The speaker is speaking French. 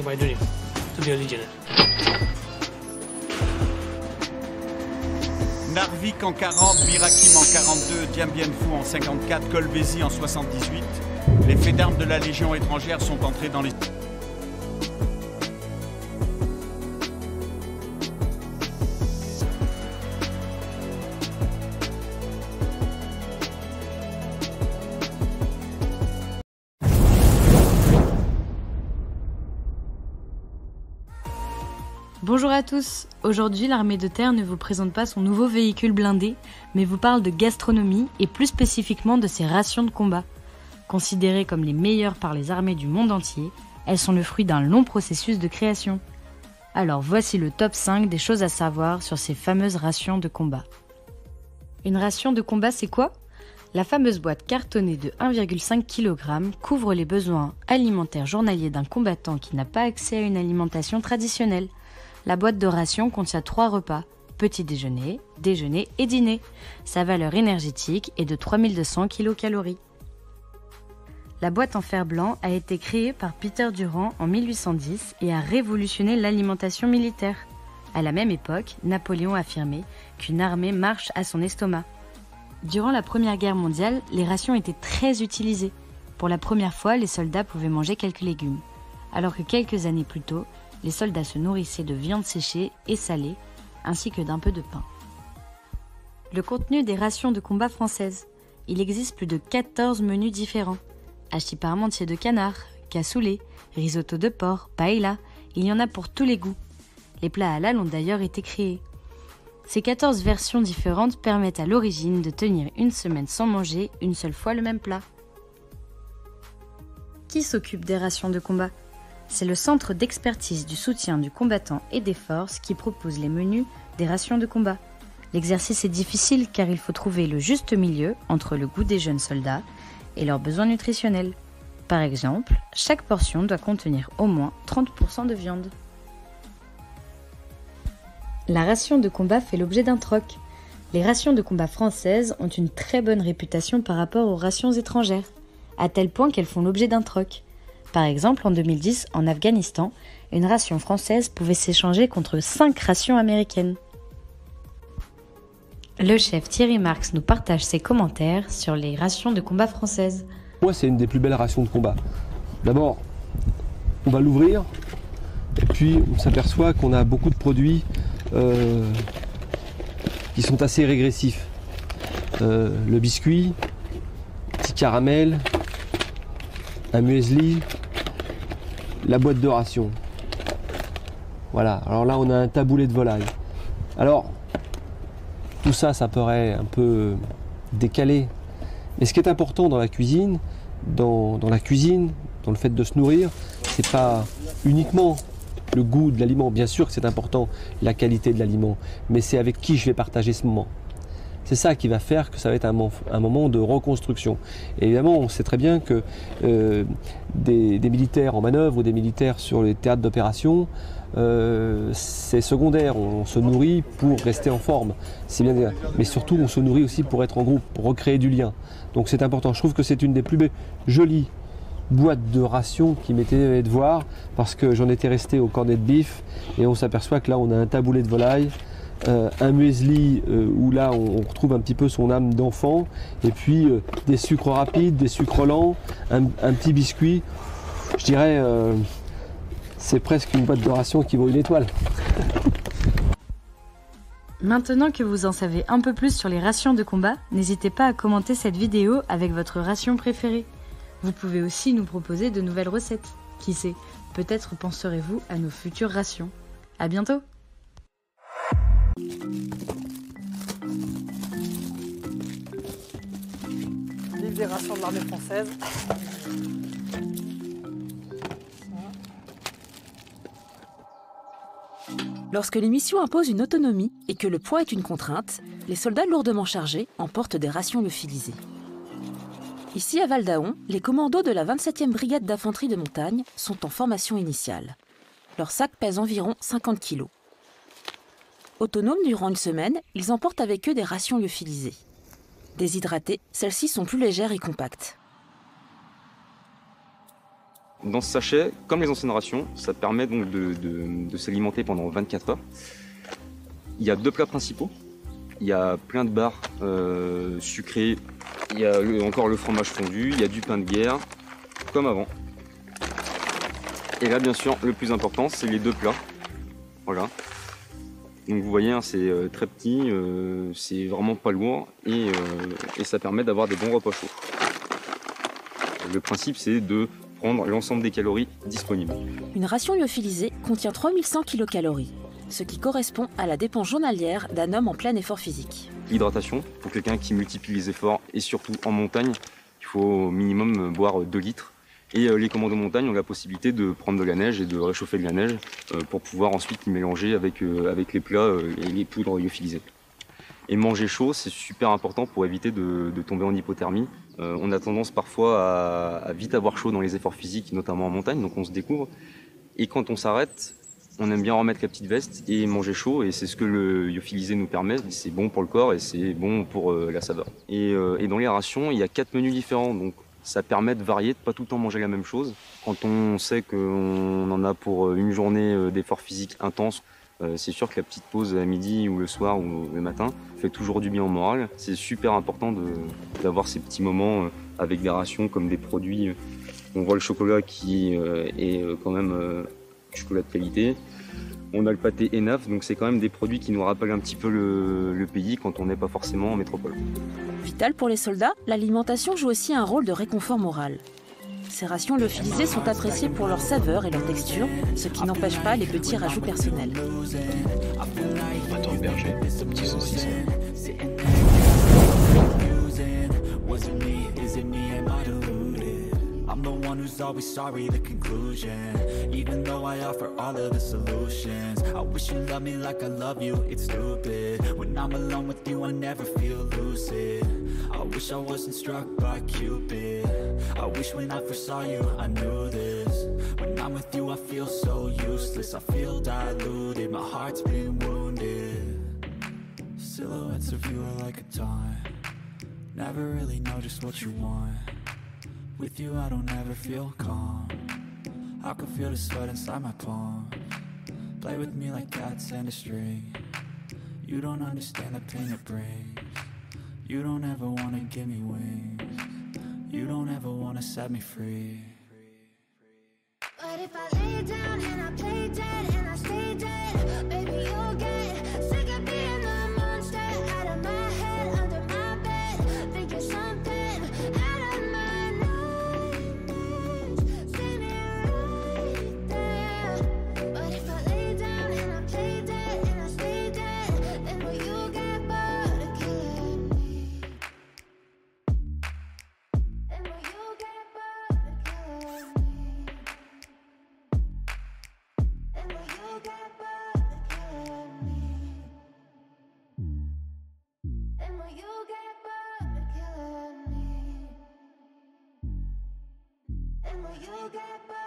白对联，这比较理解的。 Narvik en 40, Birakim en 42, Dien Bien Phu en 54, Kolbezi en 78. Les faits d'armes de la Légion étrangère sont entrés dans les... Bonjour à tous, aujourd'hui l'armée de terre ne vous présente pas son nouveau véhicule blindé, mais vous parle de gastronomie et plus spécifiquement de ses rations de combat. Considérées comme les meilleures par les armées du monde entier, elles sont le fruit d'un long processus de création. Alors voici le top 5 des choses à savoir sur ces fameuses rations de combat. Une ration de combat c'est quoi ? La fameuse boîte cartonnée de 1,5 kg couvre les besoins alimentaires journaliers d'un combattant qui n'a pas accès à une alimentation traditionnelle. La boîte de ration contient 3 repas, petit déjeuner, déjeuner et dîner. Sa valeur énergétique est de 3200 kcal. La boîte en fer blanc a été créée par Peter Durand en 1810 et a révolutionné l'alimentation militaire. À la même époque, Napoléon affirmait qu'une armée marche à son estomac. Durant la Première Guerre mondiale, les rations étaient très utilisées. Pour la première fois, les soldats pouvaient manger quelques légumes, alors que quelques années plus tôt, les soldats se nourrissaient de viande séchée et salée, ainsi que d'un peu de pain. Le contenu des rations de combat françaises. Il existe plus de 14 menus différents. Hachis parmentier de canard, cassoulet, risotto de porc, paella, il y en a pour tous les goûts. Les plats halal ont d'ailleurs été créés. Ces 14 versions différentes permettent à l'origine de tenir une semaine sans manger une seule fois le même plat. Qui s'occupe des rations de combat ? C'est le Centre d'expertise du soutien du combattant et des forces qui propose les menus des rations de combat. L'exercice est difficile car il faut trouver le juste milieu entre le goût des jeunes soldats et leurs besoins nutritionnels. Par exemple, chaque portion doit contenir au moins 30% de viande. La ration de combat fait l'objet d'un troc. Les rations de combat françaises ont une très bonne réputation par rapport aux rations étrangères, à tel point qu'elles font l'objet d'un troc. Par exemple, en 2010, en Afghanistan, une ration française pouvait s'échanger contre 5 rations américaines. Le chef Thierry Marx nous partage ses commentaires sur les rations de combat françaises. Moi, c'est une des plus belles rations de combat. D'abord, on va l'ouvrir, et puis on s'aperçoit qu'on a beaucoup de produits qui sont assez régressifs. Le biscuit, petit caramel, un muesli, la boîte de ration. Voilà, alors là on a un taboulé de volaille. Alors, tout ça, ça paraît un peu décalé. Mais ce qui est important dans la cuisine, dans le fait de se nourrir, c'est pas uniquement le goût de l'aliment. Bien sûr que c'est important, la qualité de l'aliment, mais c'est avec qui je vais partager ce moment. C'est ça qui va faire que ça va être un moment de reconstruction. Et évidemment, on sait très bien que des militaires en manœuvre ou des militaires sur les théâtres d'opération, c'est secondaire. On se nourrit pour rester en forme. C'est bien, mais surtout, on se nourrit aussi pour être en groupe, pour recréer du lien. Donc c'est important. Je trouve que c'est une des plus jolies boîtes de rations qui m'étaient de voir, parce que j'en étais resté au cornet de bif, et on s'aperçoit que là, on a un taboulé de volaille, un muesli où là on retrouve un petit peu son âme d'enfant, et puis des sucres rapides, des sucres lents, un petit biscuit. Je dirais c'est presque une boîte de ration qui vaut une étoile. Maintenant que vous en savez un peu plus sur les rations de combat, n'hésitez pas à commenter cette vidéo avec votre ration préférée. Vous pouvez aussi nous proposer de nouvelles recettes. Qui sait, peut-être penserez-vous à nos futures rations. À bientôt! Livre des rations de l'armée française. Lorsque les missions imposent une autonomie et que le poids est une contrainte, les soldats lourdement chargés emportent des rations lyophilisées. Ici à Val d'Aon, les commandos de la 27e brigade d'infanterie de montagne sont en formation initiale. Leur sac pèse environ 50 kg. Autonomes durant une semaine, ils emportent avec eux des rations lyophilisées. Déshydratées, celles-ci sont plus légères et compactes. Dans ce sachet, comme les anciennes rations, ça permet donc de s'alimenter pendant 24 heures. Il y a 2 plats principaux. Il y a plein de barres sucrées. Il y a encore le fromage fondu. Il y a du pain de guerre, comme avant. Et là, bien sûr, le plus important, c'est les 2 plats. Voilà. Donc vous voyez, hein, c'est très petit, c'est vraiment pas lourd et ça permet d'avoir des bons repas chauds. Le principe, c'est de prendre l'ensemble des calories disponibles. Une ration lyophilisée contient 3100 kilocalories, ce qui correspond à la dépense journalière d'un homme en plein effort physique. L'hydratation, pour quelqu'un qui multiplie les efforts et surtout en montagne, il faut au minimum boire 2 litres. Et les commandos montagne ont la possibilité de prendre de la neige et de réchauffer de la neige pour pouvoir ensuite mélanger avec les plats et les poudres lyophilisées. Et manger chaud, c'est super important pour éviter de tomber en hypothermie. On a tendance parfois à vite avoir chaud dans les efforts physiques, notamment en montagne, donc on se découvre. Et quand on s'arrête, on aime bien remettre la petite veste et manger chaud, et c'est ce que le lyophilisé nous permet. C'est bon pour le corps et c'est bon pour la saveur. Et dans les rations, il y a 4 menus différents, donc ça permet de varier, de pas tout le temps manger la même chose. Quand on sait qu'on en a pour une journée d'effort physique intense, c'est sûr que la petite pause à midi ou le soir ou le matin fait toujours du bien au moral. C'est super important d'avoir ces petits moments avec des rations comme des produits. On voit le chocolat qui est quand même chocolat de qualité. On a le pâté Enaf, donc c'est quand même des produits qui nous rappellent un petit peu le pays quand on n'est pas forcément en métropole. Vital pour les soldats, l'alimentation joue aussi un rôle de réconfort moral. Ces rations lyophilisées sont appréciées pour leur saveur et leur texture, ce qui n'empêche pas les petits rajouts personnels. Attends, berger, petit saucisson. I'm the one who's always sorry, the conclusion. Even though I offer all of the solutions, I wish you loved me like I love you, it's stupid. When I'm alone with you, I never feel lucid. I wish I wasn't struck by Cupid. I wish when I first saw you, I knew this. When I'm with you, I feel so useless. I feel diluted, my heart's been wounded. Silhouettes of you are like a taunt. Never really know just what you want. With you I don't ever feel calm. I can feel the sweat inside my palm. Play with me like cats and a string. You don't understand the pain it brings. You don't ever wanna give me wings. You don't ever wanna set me free. But if I lay down and I play dead and I stay dead, baby you'll get sick of being the monster out of my head, under my bed, thinking something out of my you get by.